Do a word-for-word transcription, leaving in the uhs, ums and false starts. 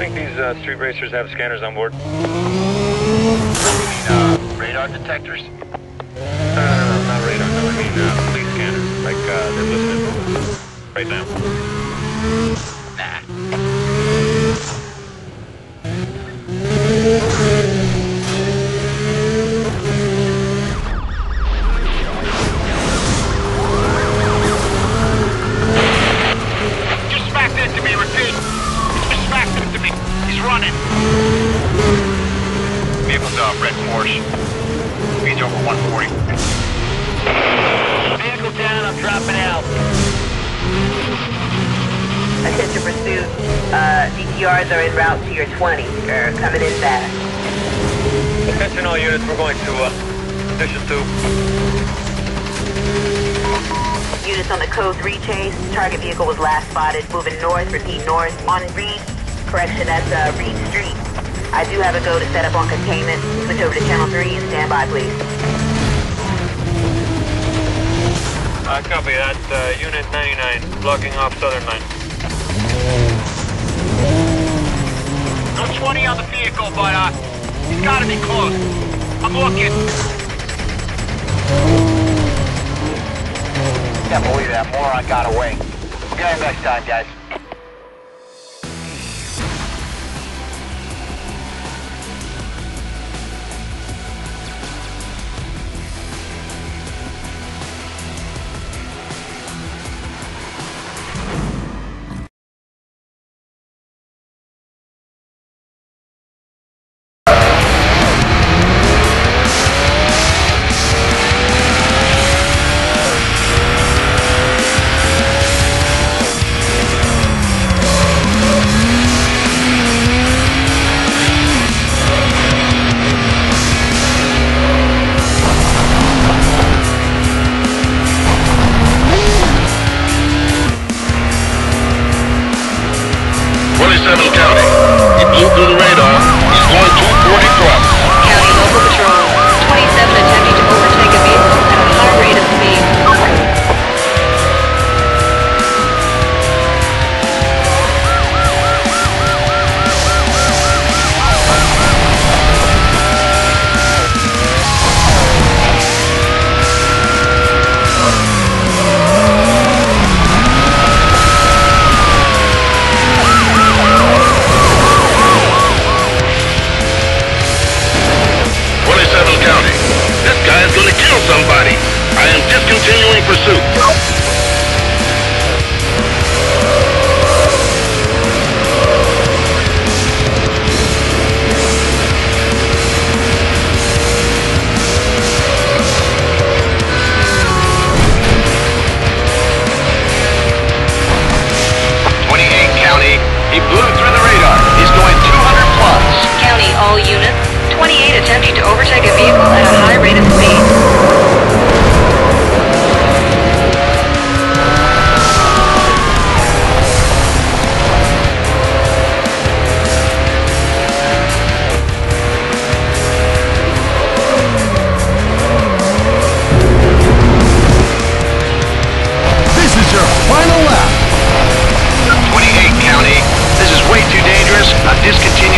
think these uh, street racers have scanners on board? You mean, uh, radar detectors? No, no, no, no, not radar. No, I mean uh, police scanners. Like uh, they're listening to us right now. Nah. Just smacked into me, repeat. Just smacked into me. He's running. Vehicle's uh, red Porsche. Speed's over one forty. Vehicle down, I'm dropping out. Attention pursuit. Uh, D T Rs are en route to your twenty. They're coming in fast. Attention all units, we're going to uh, position two. Units on the code three chase. Target vehicle was last spotted moving north. Repeat north on Reed. Correction, that's uh, Reed Street. I do have a go to set up on containment. Switch over to channel three and stand by, please. Uh, copy that. Uh, unit ninety-nine, blocking off southern line. No twenty on the vehicle, but uh, he's gotta be close. I'm looking. Can't believe that moron got away. We'll get him next time, guys. twenty-seven County. He blew through the radar. He's going two forty thrust. County Local Patrol. twenty-seven attempting to overtake a vehicle at a high rate of speed. twenty-seven County. This guy is going to kill somebody. I am discontinuing pursuit. twenty-eight County. He blew through the radar. He's going two hundred plus. County, all units. twenty-eight attempting to overtake a vehicle at a high rate of speed. This is your final lap. twenty-eight County. This is way too dangerous. I'm discontinuing.